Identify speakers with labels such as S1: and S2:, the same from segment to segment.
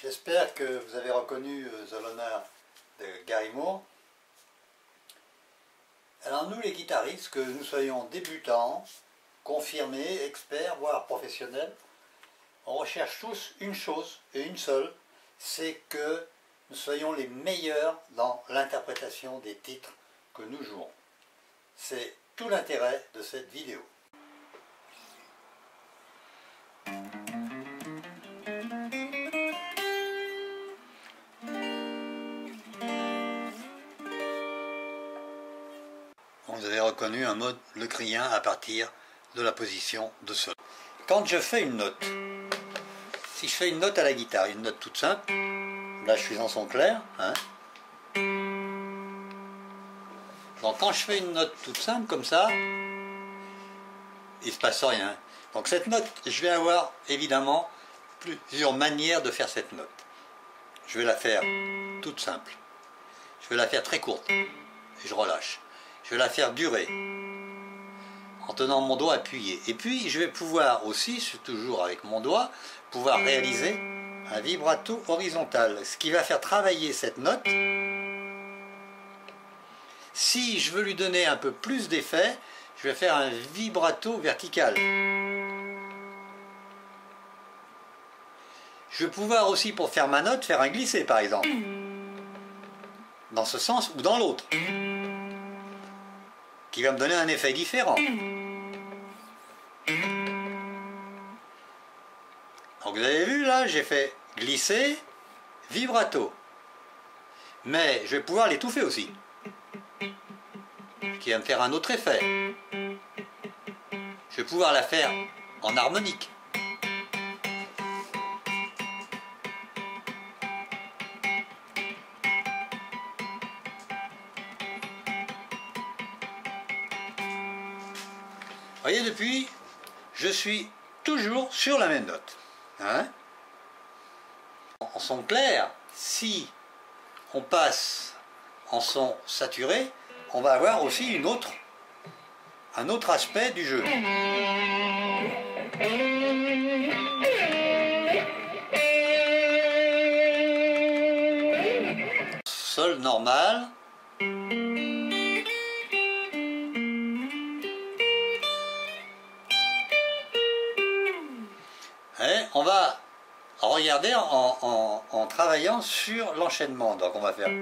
S1: J'espère que vous avez reconnu The Loner de Gary Moore. Alors nous les guitaristes, que nous soyons débutants, confirmés, experts, voire professionnels, on recherche tous une chose et une seule, c'est que nous soyons les meilleurs dans l'interprétation des titres que nous jouons. C'est tout l'intérêt de cette vidéo. Vous avez reconnu un mode locrien à partir de la position de sol. Quand je fais une note, si je fais une note à la guitare, une note toute simple, là je suis en son clair, hein. Donc quand je fais une note toute simple comme ça, il ne se passe rien. Donc cette note, je vais avoir évidemment plusieurs manières de faire cette note. Je vais la faire toute simple. Je vais la faire très courte et je relâche. Je vais la faire durer en tenant mon doigt appuyé. Et puis je vais pouvoir aussi, toujours avec mon doigt, pouvoir réaliser un vibrato horizontal. Ce qui va faire travailler cette note. Si je veux lui donner un peu plus d'effet, je vais faire un vibrato vertical. Je vais pouvoir aussi, pour faire ma note, faire un glissé par exemple. Dans ce sens ou dans l'autre. Qui va me donner un effet différent. Donc vous avez vu là, j'ai fait glisser, vibrato. Mais je vais pouvoir l'étouffer aussi. Qui va me faire un autre effet. Je vais pouvoir la faire en harmonique. Vous voyez, depuis, je suis toujours sur la même note. Hein? En son clair, si on passe en son saturé, on va avoir aussi un autre aspect du jeu. Sol normal. Et on va regarder en travaillant sur l'enchaînement. Donc on va faire...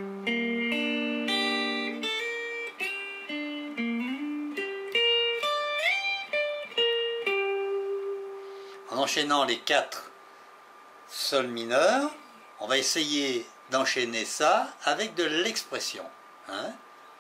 S1: En enchaînant les 4 sols mineurs, on va essayer d'enchaîner ça avec de l'expression. Hein?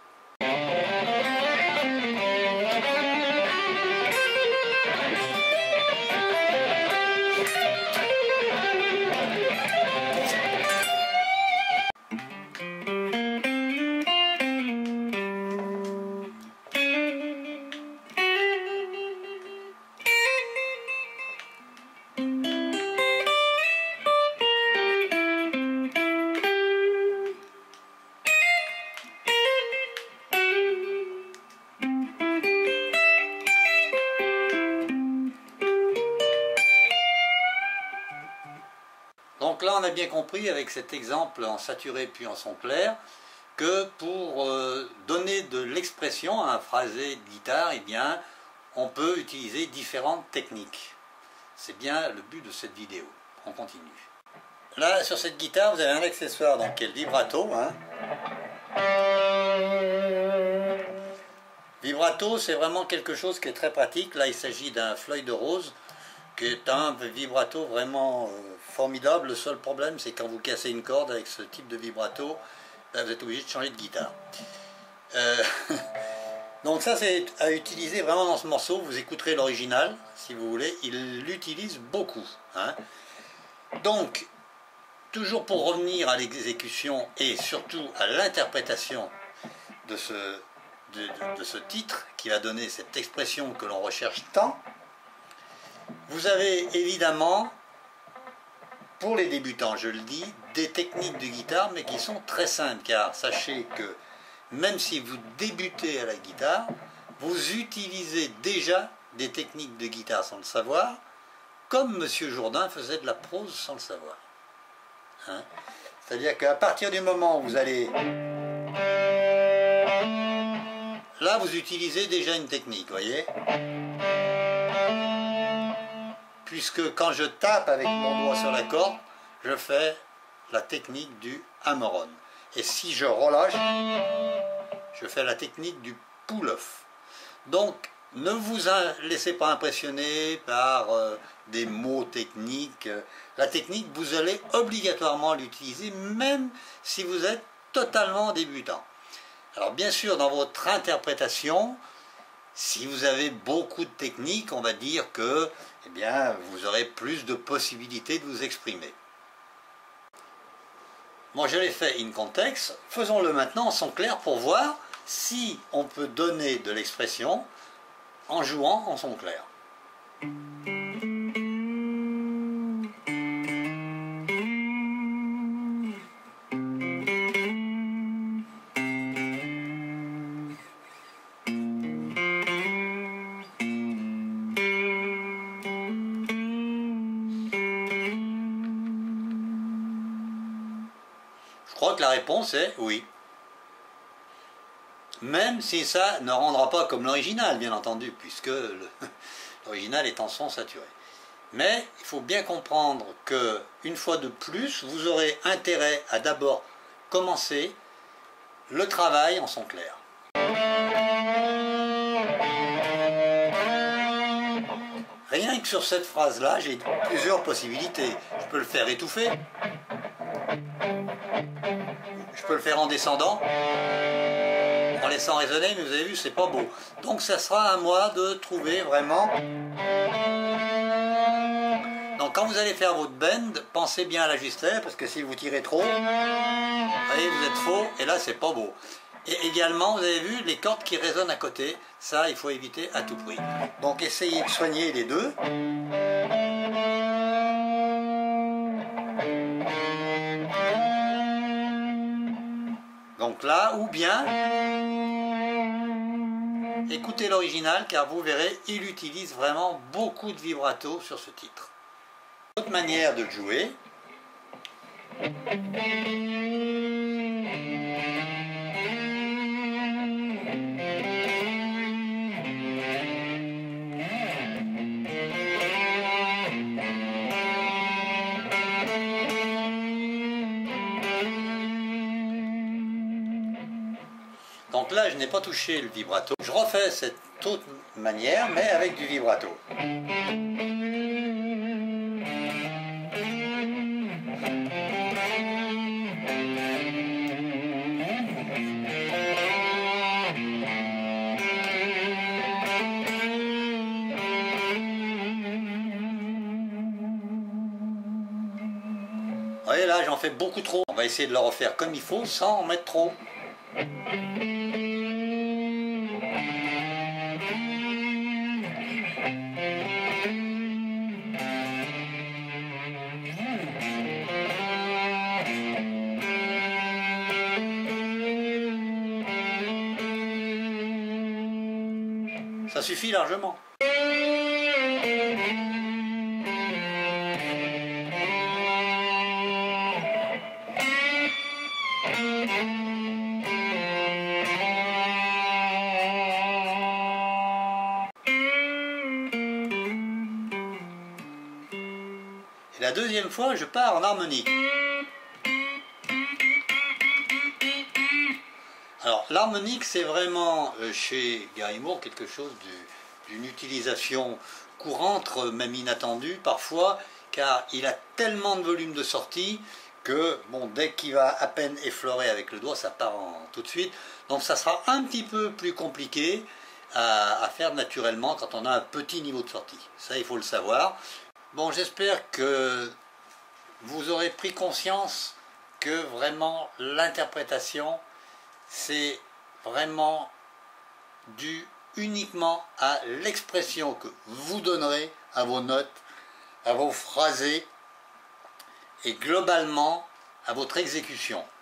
S1: Donc là, on a bien compris avec cet exemple en saturé puis en son clair que pour donner de l'expression à un phrasé de guitare, eh bien, on peut utiliser différentes techniques. C'est bien le but de cette vidéo. On continue. Là, sur cette guitare, vous avez un accessoire donc, qui est le vibrato. Hein. Vibrato, c'est vraiment quelque chose qui est très pratique. Là, il s'agit d'un Floyd Rose, qui est un vibrato vraiment formidable. Le seul problème, c'est quand vous cassez une corde avec ce type de vibrato, ben, vous êtes obligé de changer de guitare. Donc ça, c'est à utiliser vraiment dans ce morceau. Vous écouterez l'original, si vous voulez. Il l'utilise beaucoup. Hein. Donc, toujours pour revenir à l'exécution et surtout à l'interprétation de ce titre, qui va donner cette expression que l'on recherche tant, vous avez évidemment, pour les débutants, je le dis, des techniques de guitare, mais qui sont très simples, car sachez que même si vous débutez à la guitare, vous utilisez déjà des techniques de guitare sans le savoir, comme M. Jourdain faisait de la prose sans le savoir. hein. C'est-à-dire qu'à partir du moment où vous allez... Là, vous utilisez déjà une technique, voyez. Puisque quand je tape avec mon doigt sur la corde, je fais la technique du hammer-on. Et si je relâche, je fais la technique du pull-off. Donc, ne vous laissez pas impressionner par des mots techniques. La technique, vous allez obligatoirement l'utiliser, même si vous êtes totalement débutant. Alors bien sûr, dans votre interprétation, si vous avez beaucoup de techniques, on va dire que eh bien, vous aurez plus de possibilités de vous exprimer. Moi, je l'ai fait in context. Faisons-le maintenant en son clair pour voir si on peut donner de l'expression en jouant en son clair. Je crois que la réponse est oui. Même si ça ne rendra pas comme l'original, bien entendu, puisque l'original est en son saturé. Mais il faut bien comprendre que, une fois de plus, vous aurez intérêt à d'abord commencer le travail en son clair. Rien que sur cette phrase-là, j'ai plusieurs possibilités. Je peux le faire étouffé. Je peux le faire en descendant, en laissant résonner, mais vous avez vu, c'est pas beau. Donc ça sera à moi de trouver vraiment... Donc quand vous allez faire votre bend, pensez bien à la justesse, parce que si vous tirez trop, vous voyez, vous êtes faux, et là c'est pas beau. Et également, vous avez vu, les cordes qui résonnent à côté, ça il faut éviter à tout prix. Donc essayez de soigner les deux. Donc là, ou bien, écoutez l'original, car vous verrez, il utilise vraiment beaucoup de vibrato sur ce titre. Autre manière de le jouer. Donc là, je n'ai pas touché le vibrato. Je refais cette autre manière, mais avec du vibrato. Vous voyez là, j'en fais beaucoup trop. On va essayer de le refaire comme il faut, sans en mettre trop. Ça suffit largement. Et la deuxième fois, je pars en harmonique. Alors, l'harmonique, c'est vraiment, chez Gary Moore, quelque chose d'une utilisation courante, même inattendue parfois, car il a tellement de volume de sortie que, bon, dès qu'il va à peine effleurer avec le doigt, ça part tout de suite. Donc, ça sera un petit peu plus compliqué à faire naturellement quand on a un petit niveau de sortie. Ça, il faut le savoir. Bon, j'espère que vous aurez pris conscience que vraiment l'interprétation, c'est vraiment dû uniquement à l'expression que vous donnerez à vos notes, à vos phrasés et globalement à votre exécution.